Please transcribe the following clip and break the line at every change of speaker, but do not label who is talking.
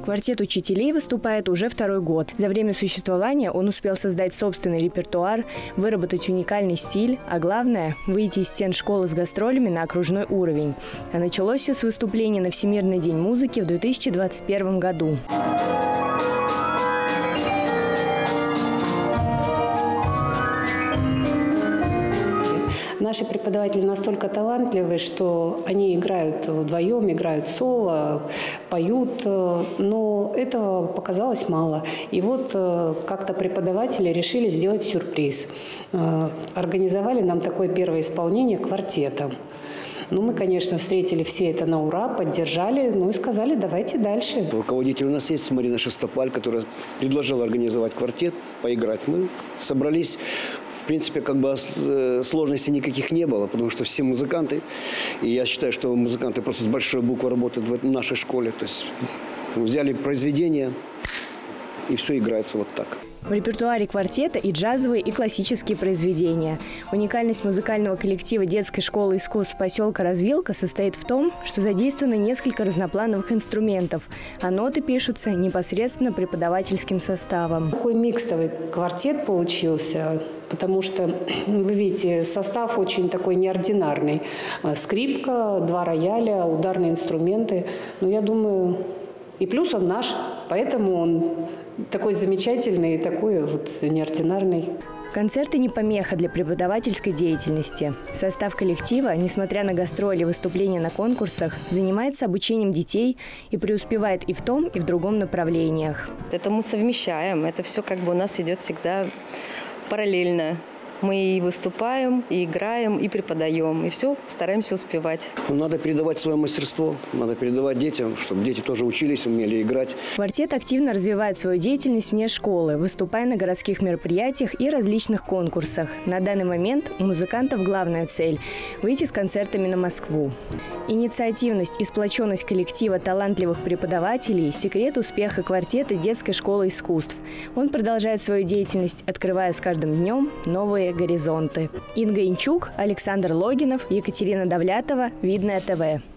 Квартет учителей выступает уже второй год. За время существования он успел создать собственный репертуар, выработать уникальный стиль, а главное – выйти из стен школы с гастролями на окружной уровень. А началось все с выступления на Всемирный день музыки в 2021 году.
Наши преподаватели настолько талантливы, что они играют вдвоем, играют соло, поют, но этого показалось мало. И вот как-то преподаватели решили сделать сюрприз. Организовали нам такое первое исполнение квартета. Ну, мы, конечно, встретили все это на ура, поддержали, ну и сказали, давайте дальше.
Руководитель у нас есть Марина Шестопаль, которая предложила организовать квартет, поиграть. Мы собрались. В принципе, как бы сложностей никаких не было, потому что все музыканты. И я считаю, что музыканты просто с большой буквы работают в нашей школе. То есть взяли произведение, и все играется вот так.
В репертуаре квартета и джазовые, и классические произведения. Уникальность музыкального коллектива детской школы искусств поселка Развилка состоит в том, что задействовано несколько разноплановых инструментов, а ноты пишутся непосредственно преподавательским составом.
Такой микстовый квартет получился, потому что, вы видите, состав очень такой неординарный. Скрипка, 2 рояля, ударные инструменты. Но я думаю, и плюс он наш, поэтому он такой замечательный и такой вот неординарный.
Концерты не помеха для преподавательской деятельности. Состав коллектива, несмотря на гастроли и выступления на конкурсах, занимается обучением детей и преуспевает и в том, и в другом направлениях.
Это мы совмещаем. Это все как бы у нас идет всегда параллельно. Мы и выступаем, и играем, и преподаем. И все стараемся успевать.
Надо передавать свое мастерство, надо передавать детям, чтобы дети тоже учились, умели играть.
Квартет активно развивает свою деятельность вне школы, выступая на городских мероприятиях и различных конкурсах. На данный момент у музыкантов главная цель – выйти с концертами на Москву. Инициативность и сплоченность коллектива талантливых преподавателей – секрет успеха квартета детской школы искусств. Он продолжает свою деятельность, открывая с каждым днем новые горизонты. Инга Инчук, Александр Логинов, Екатерина Давлятова, Видное ТВ.